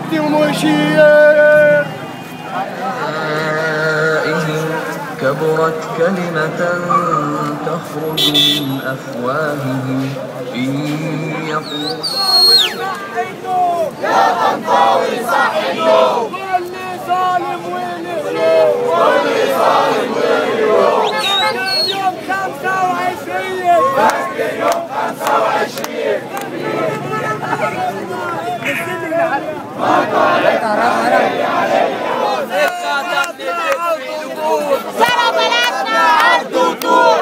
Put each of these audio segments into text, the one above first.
كبرت كلمة تخرج من أفواههم إن يقولون يا طنطاوي صح النوم كل ظالم والقلوب كل ظالم والقلوب فاكر يوم 25 فاكر يوم 25 ما قالت علي سنة بلدنا عرض وطول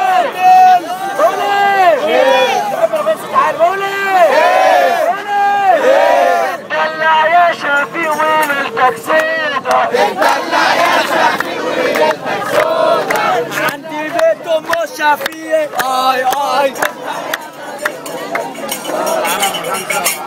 اتدلع يا شافي وين التكسيدة اتدلع يا شافي وين التكسيدة عندي بيت ام الشافية اي